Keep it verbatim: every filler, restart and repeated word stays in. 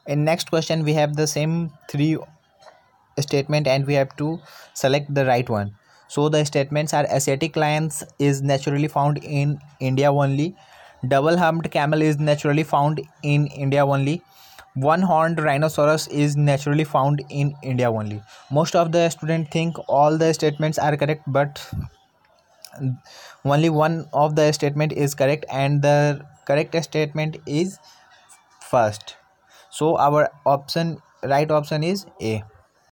In next question, we have the same three statement and we have to select the right one. So the statements are: Asiatic lions is naturally found in India only. Double-humped camel is naturally found in India only. One-horned rhinoceros is naturally found in India only. Most of the students think all the statements are correct, but only one of the statement is correct, and the correct statement is first. So our option right option is A.